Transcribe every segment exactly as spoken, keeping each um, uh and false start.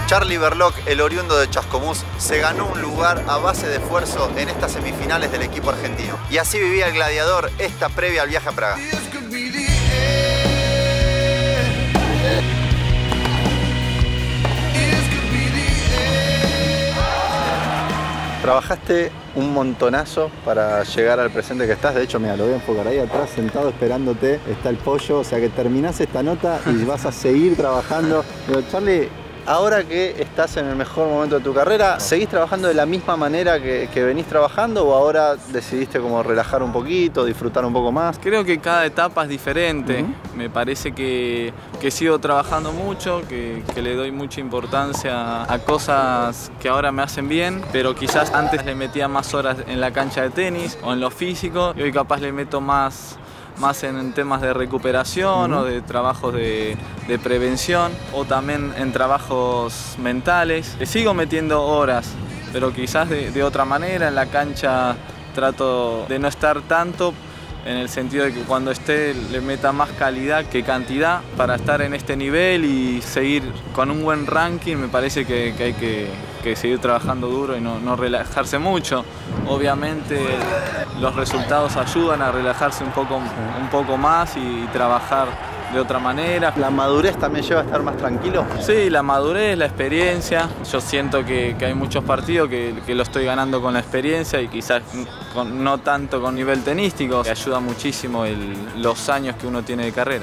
Charly Berlocq, el oriundo de Chascomús, se ganó un lugar a base de esfuerzo en estas semifinales del equipo argentino. Y así vivía el gladiador esta previa al viaje a Praga. Trabajaste un montonazo para llegar al presente que estás. De hecho, mira, lo voy a enfocar ahí atrás, sentado esperándote. Está el pollo, o sea que terminás esta nota y vas a seguir trabajando. Pero, Charly, ahora que estás en el mejor momento de tu carrera, ¿seguís trabajando de la misma manera que, que venís trabajando o ahora decidiste como relajar un poquito, disfrutar un poco más? Creo que cada etapa es diferente. Uh-huh. Me parece que, que sigo trabajando mucho, que, que le doy mucha importancia a cosas que ahora me hacen bien, pero quizás antes le metía más horas en la cancha de tenis o en lo físico y hoy capaz le meto más más en temas de recuperación uh-huh. o de trabajos de, de prevención o también en trabajos mentales. Le sigo metiendo horas, pero quizás de, de otra manera. En la cancha trato de no estar tanto, en el sentido de que cuando esté le meta más calidad que cantidad para estar en este nivel y seguir con un buen ranking. Me parece que, que hay que, que seguir trabajando duro y no, no relajarse mucho. Obviamente los resultados ayudan a relajarse un poco, un poco más y, y trabajar de otra manera. ¿La madurez también lleva a estar más tranquilo? Sí, la madurez, la experiencia. Yo siento que, que hay muchos partidos que, que lo estoy ganando con la experiencia y quizás con, no tanto con nivel tenístico, que ayuda muchísimo el, los años que uno tiene de carrera.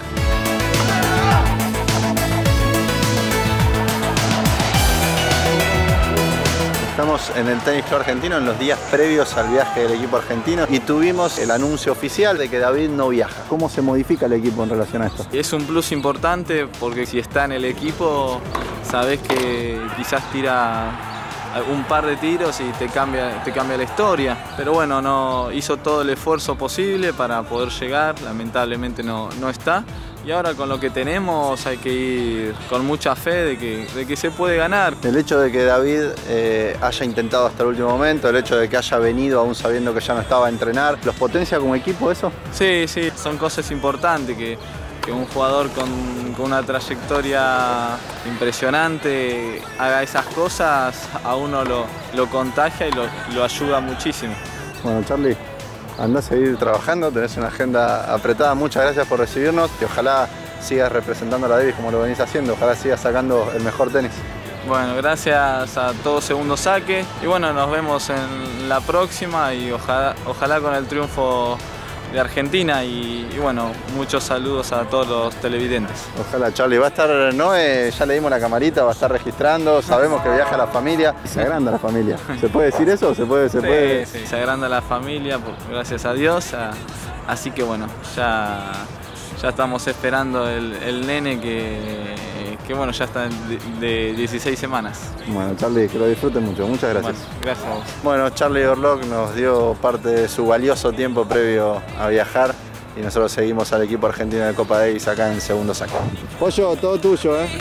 Estamos en el Tenis Club Argentino en los días previos al viaje del equipo argentino y tuvimos el anuncio oficial de que David no viaja. ¿Cómo se modifica el equipo en relación a esto? Es un plus importante porque si está en el equipo sabés que quizás tira un par de tiros y te cambia, te cambia la historia. Pero bueno, no, hizo todo el esfuerzo posible para poder llegar, lamentablemente no, no está. Y ahora con lo que tenemos hay que ir con mucha fe de que, de que se puede ganar. El hecho de que David eh, haya intentado hasta el último momento, el hecho de que haya venido aún sabiendo que ya no estaba a entrenar, ¿los potencia como equipo eso? Sí, sí, son cosas importantes que, que un jugador con, con una trayectoria impresionante haga esas cosas, a uno lo, lo contagia y lo, lo ayuda muchísimo. Bueno, Charly, andá a seguir trabajando, tenés una agenda apretada. Muchas gracias por recibirnos y ojalá sigas representando a la Davis como lo venís haciendo. Ojalá sigas sacando el mejor tenis. Bueno, gracias a todo Segundo Saque. Y bueno, nos vemos en la próxima y ojalá, ojalá con el triunfo de Argentina. Y, y bueno, muchos saludos a todos los televidentes. Ojalá, Charly. Va a estar Noé, ya le dimos la camarita, va a estar registrando. Sabemos que viaja la familia. Se agranda la familia. ¿Se puede decir eso? ¿Se puede? Se, sí, puede... sí, se agranda la familia, gracias a Dios. Así que bueno, ya, ya estamos esperando el, el nene que, que bueno, ya está de, de dieciséis semanas. Bueno, Charly, que lo disfruten mucho. Muchas gracias. Bueno, gracias a vos. Bueno, Charly Berlocq nos dio parte de su valioso tiempo previo a viajar y nosotros seguimos al equipo argentino de Copa Davis acá en Segundo Saque. Pollo, todo tuyo, ¿eh?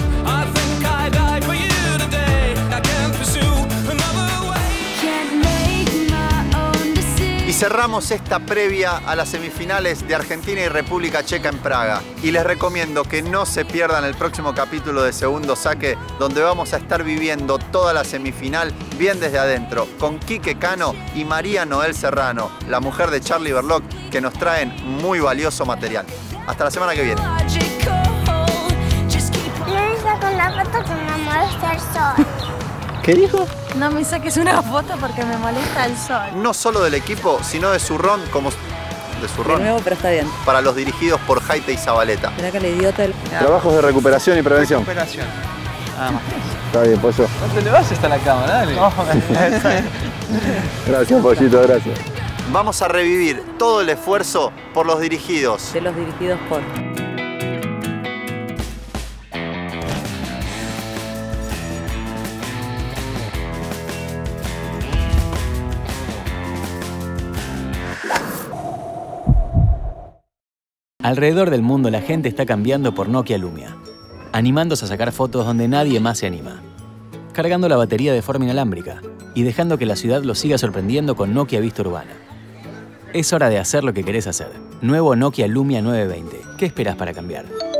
Y cerramos esta previa a las semifinales de Argentina y República Checa en Praga. Y les recomiendo que no se pierdan el próximo capítulo de Segundo Saque, donde vamos a estar viviendo toda la semifinal bien desde adentro, con Quique Cano y María Noel Serrano, la mujer de Charly Berlocq, que nos traen muy valioso material. Hasta la semana que viene. Con la foto que me molesta el sol. ¿Qué dijo? No me saques una foto porque me molesta el sol. No solo del equipo, sino de Zurrón como... De Zurrón. De nuevo, pero está bien. Para los dirigidos por Jaite y Zabaleta. Esperá que el idiota... El... Trabajos de recuperación y prevención. Recuperación. Nada más. Está bien, Pollo. ¿Cuánto le vas hasta la cámara? Dale. No, gracias, Pollito, gracias. Vamos a revivir todo el esfuerzo por los dirigidos. De los dirigidos por... Alrededor del mundo la gente está cambiando por Nokia Lumia, animándose a sacar fotos donde nadie más se anima, cargando la batería de forma inalámbrica y dejando que la ciudad lo siga sorprendiendo con Nokia Vista Urbana. Es hora de hacer lo que querés hacer. Nuevo Nokia Lumia nueve veinte. ¿Qué esperás para cambiar?